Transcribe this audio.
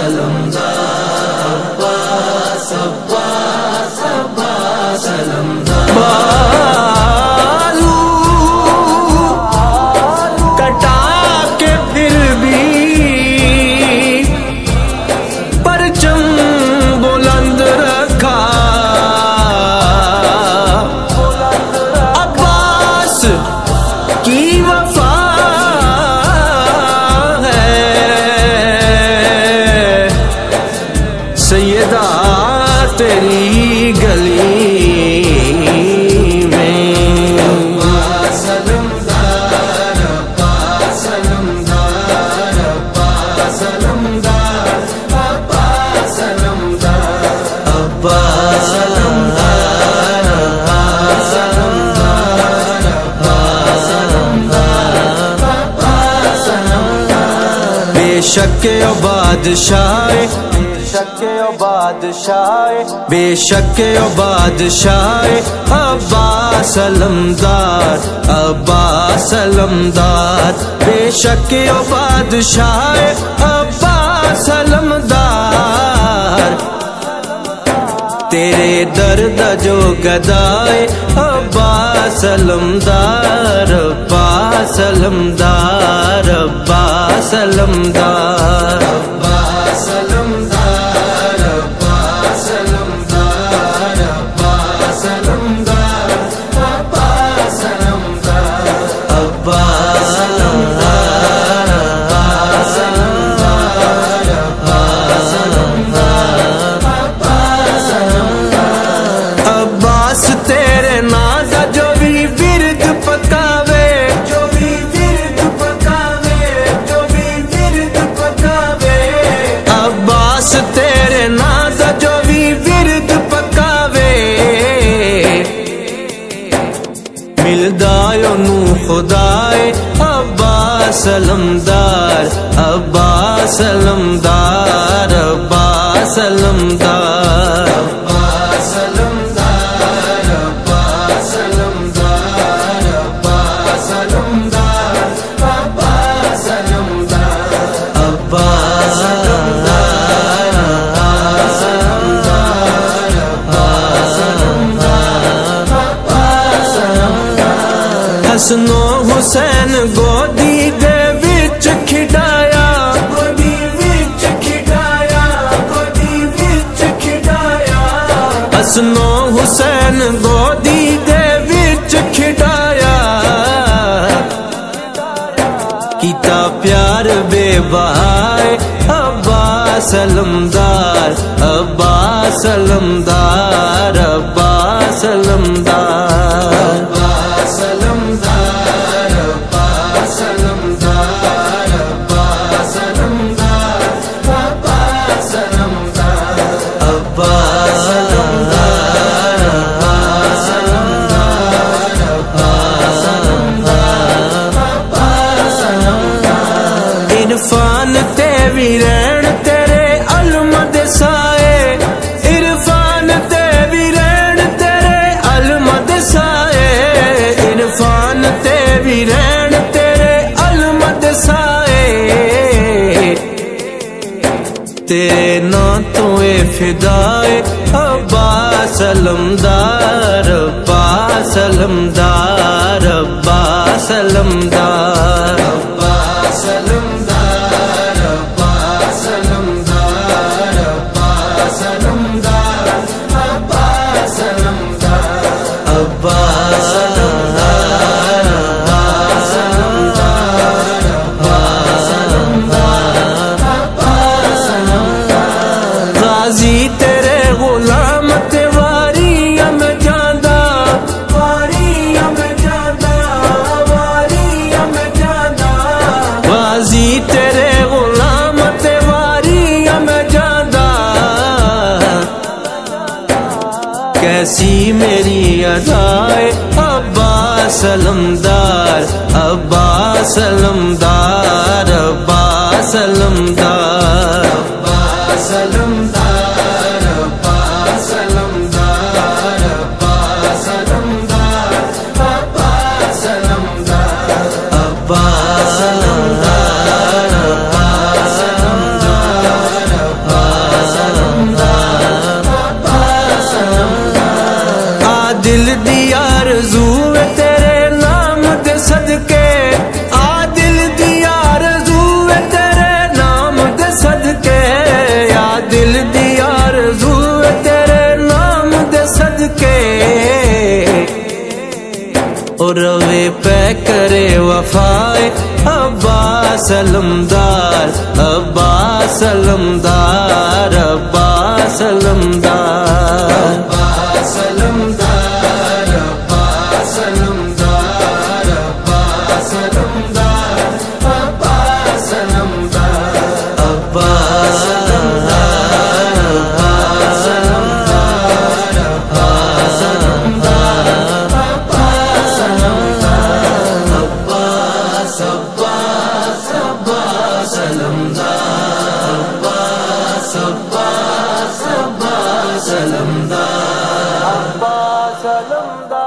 علمدار عباس عباس عباس علمدار تیری گلی میں عباس علمدار عباس علمدار عباس علمدار عباس علمدار عباس علمدار عباس علمدار عباس علمدار عباس علمدار بے شک بادشاہ بے شک بادشاہ عباس علمدار عباس علمدار بے شک بادشاہ عباس علمدار تیرے درد جو گدائے عباس علمدار عباس علمدار عباس علمدار عباس علمدار عباس علمدار عباس علمدار عباس علمدار عباس علمدار عباس علمدار عباس علمدار عباس علمدار عباس تیرے ناز جو بھی ورد پکاوے جو بھی ورد پکاوے جو بھی ورد پکاوے عباس تیرے ناز جو بھی ورد پکاوے ملدا نو خدائے عباس علمدار عباس علمدار عباس علمدار عباس علمدار عباس علمدار عباس علمدار عباس علمدار عباس علمدار عباس علمدار عباس علمدار عباس علمدار حسن و حسین گودی دے وچ کھڈایا گودی وچ کھڈایا گودی وچ کھڈایا حسن و حسین گودی دے وچ کھڈایا کیتا پیار بے بہائے عباس علمدار عباس علمدار عباس علمدار عباس علمدار عباس علمدار عباس علمدار عباس علمدار عباس علمدار عباس علمدار عباس علمدار عباس علمدار عرفان تے وی رہن تیرے علم دے سائے عرفان تے وی رہن تیرے علم دے سائے عرفان تے وی رہن تیرے علم دے سائے تیرے نام تو اے فدائے عباس علمدار عباس علمدار عباس علمدار عباس علمدار عباس علمدار عباس علمدار عباس علمدار عباس علمدار عباس علمدار عباس علمدار عباس علمدار غازی تیرے غلام تے واریاں میں جاندا واریاں میں جاندا واریاں میں جاندا غازی تیرے غلام تے واریاں میں جاندا کیسی میری ادائے عباس علمدار عباس علمدار عباس علمدار عباس علمدار عباس علمدار عباس علمدار عباس علمدار عباس علمدار عباس علمدار روے پہ کرے وفائے عباس علمدار عباس علمدار عباس علمدار عباس علمدار عباس علمدار عباس علمدار عباس علمدار عباس عباس علمدار